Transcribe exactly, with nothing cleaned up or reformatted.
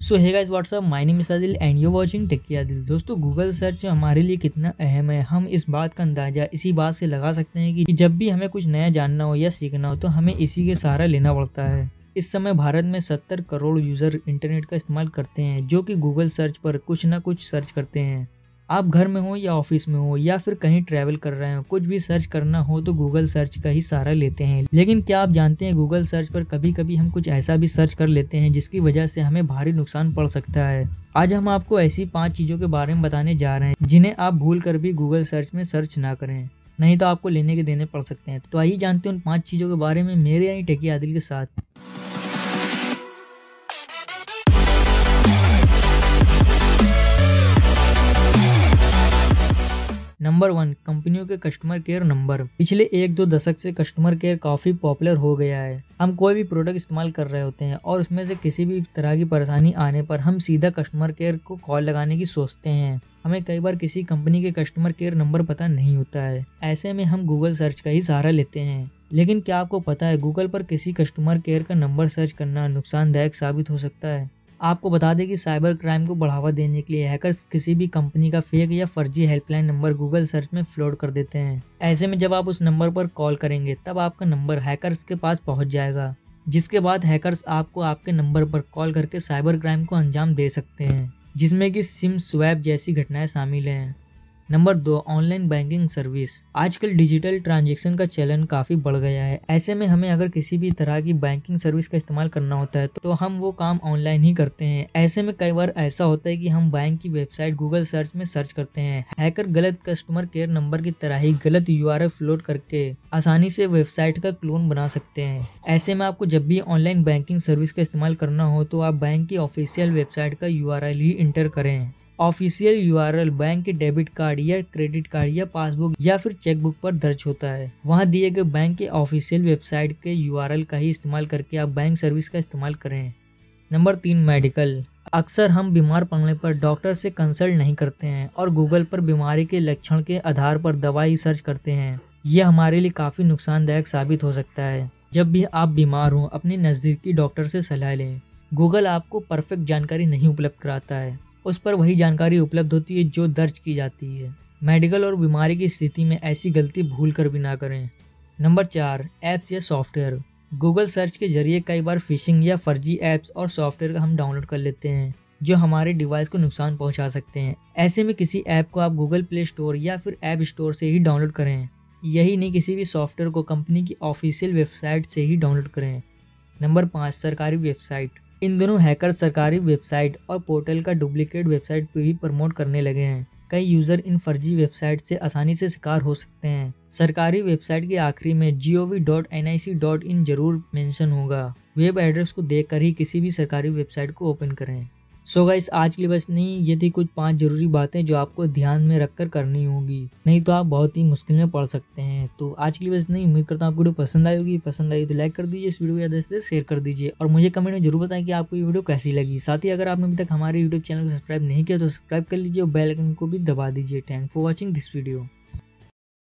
So hey guys what's up, my name is Adil and you watching techie Adil. दोस्तों, Google search हमारे लिए कितना अहम है, हम इस बात का अंदाजा इसी बात से लगा सकते हैं कि जब भी हमें कुछ नया जानना हो या सीखना हो तो हमें इसी के सहारा लेना पड़ता है। इस समय भारत में सत्तर करोड़ यूजर इंटरनेट का इस्तेमाल करते हैं, जो कि गूगल सर्च पर कुछ ना कुछ सर्च करते हैं। आप घर में हो या ऑफिस में हो या फिर कहीं ट्रैवल कर रहे हो, कुछ भी सर्च करना हो तो गूगल सर्च का ही सहारा लेते हैं। लेकिन क्या आप जानते हैं, गूगल सर्च पर कभी कभी हम कुछ ऐसा भी सर्च कर लेते हैं जिसकी वजह से हमें भारी नुकसान पड़ सकता है। आज हम आपको ऐसी पांच चीजों के बारे में बताने जा रहे हैं जिन्हें आप भूल कर भी गूगल सर्च में सर्च ना करें, नहीं तो आपको लेने के देने पड़ सकते हैं। तो आइए जानते हैं उन पांच चीजों के बारे में मेरे यानी टेकी आदिल के साथ। नंबर वन, कंपनियों के कस्टमर केयर नंबर। पिछले एक दो दशक से कस्टमर केयर काफी पॉपुलर हो गया है। हम कोई भी प्रोडक्ट इस्तेमाल कर रहे होते हैं और उसमें से किसी भी तरह की परेशानी आने पर हम सीधा कस्टमर केयर को कॉल लगाने की सोचते हैं। हमें कई बार किसी कंपनी के कस्टमर केयर नंबर पता नहीं होता है। ऐसे में हम गूगल सर्च का ही सहारा लेते हैं। लेकिन क्या आपको पता है, गूगल पर किसी कस्टमर केयर का नंबर सर्च करना नुकसानदायक साबित हो सकता है। आपको बता दें कि साइबर क्राइम को बढ़ावा देने के लिए हैकर्स किसी भी कंपनी का फेक या फर्जी हेल्पलाइन नंबर गूगल सर्च में फ्लोट कर देते हैं। ऐसे में जब आप उस नंबर पर कॉल करेंगे तब आपका नंबर हैकर्स के पास पहुंच जाएगा, जिसके बाद हैकर्स आपको आपके नंबर पर कॉल करके साइबर क्राइम को अंजाम दे सकते हैं, जिसमें कि सिम स्वैप जैसी घटनाएं शामिल हैं। नंबर दो, ऑनलाइन बैंकिंग सर्विस। आजकल डिजिटल ट्रांजैक्शन का चलन काफी बढ़ गया है। ऐसे में हमें अगर किसी भी तरह की बैंकिंग सर्विस का इस्तेमाल करना होता है तो हम वो काम ऑनलाइन ही करते हैं। ऐसे में कई बार ऐसा होता है कि हम बैंक की वेबसाइट गूगल सर्च में सर्च करते हैं। हैकर गलत कस्टमर केयर नंबर की तरह ही गलत यूआरएल फ्लोट करके आसानी से वेबसाइट का क्लोन बना सकते हैं। ऐसे में आपको जब भी ऑनलाइन बैंकिंग सर्विस का इस्तेमाल करना हो तो आप बैंक की ऑफिशियल वेबसाइट का यूआरएल ही इंटर करें। ऑफिशियल यूआरएल बैंक के डेबिट कार्ड या क्रेडिट कार्ड या पासबुक या फिर चेकबुक पर दर्ज होता है। वहां दिए गए बैंक के ऑफिशियल वेबसाइट के यूआरएल का ही इस्तेमाल करके आप बैंक सर्विस का इस्तेमाल करें। नंबर तीन, मेडिकल। अक्सर हम बीमार पड़ने पर डॉक्टर से कंसल्ट नहीं करते हैं और गूगल पर बीमारी के लक्षण के आधार पर दवाई सर्च करते हैं। यह हमारे लिए काफी नुकसानदायक साबित हो सकता है। जब भी आप बीमार हो, अपने नजदीकी डॉक्टर से सलाह लें। गूगल आपको परफेक्ट जानकारी नहीं उपलब्ध कराता है, उस पर वही जानकारी उपलब्ध होती है जो दर्ज की जाती है। मेडिकल और बीमारी की स्थिति में ऐसी गलती भूल कर भी ना करें। नंबर चार, ऐप्स या सॉफ्टवेयर। गूगल सर्च के जरिए कई बार फिशिंग या फर्जी ऐप्स और सॉफ्टवेयर का हम डाउनलोड कर लेते हैं जो हमारे डिवाइस को नुकसान पहुंचा सकते हैं। ऐसे में किसी ऐप को आप गूगल प्ले स्टोर या फिर ऐप स्टोर से ही डाउनलोड करें। यही नहीं, किसी भी सॉफ्टवेयर को कंपनी की ऑफिशियल वेबसाइट से ही डाउनलोड करें। नंबर पाँच, सरकारी वेबसाइट। इन दोनों हैकर सरकारी वेबसाइट और पोर्टल का डुप्लीकेट वेबसाइट पे भी प्रमोट करने लगे हैं। कई यूजर इन फर्जी वेबसाइट से आसानी से शिकार हो सकते हैं। सरकारी वेबसाइट के आखिरी में G O V dot N I C dot in जरूर मेंशन होगा। वेब एड्रेस को देखकर ही किसी भी सरकारी वेबसाइट को ओपन करें। सो गाइस, आज के लिए बस नहीं, ये थी कुछ पांच जरूरी बातें जो आपको ध्यान में रखकर करनी होगी, नहीं तो आप बहुत ही मुश्किल में पड़ सकते हैं। तो आज के लिए बस नहीं, उम्मीद करता हूँ आपको वीडियो पसंद आई होगी। पसंद आई तो लाइक कर दीजिए, इस वीडियो को ज़्यादा से शेयर कर दीजिए और मुझे कमेंट में जरूर बताएं कि आपको ये वीडियो कैसी लगी। साथ ही अगर आपने अभी तक हमारे यूट्यूब चैनल को सब्सक्राइब नहीं किया तो सब्सक्राइब कर लीजिए और बेल आइकन को भी दबा दीजिए। Thank for watching this video.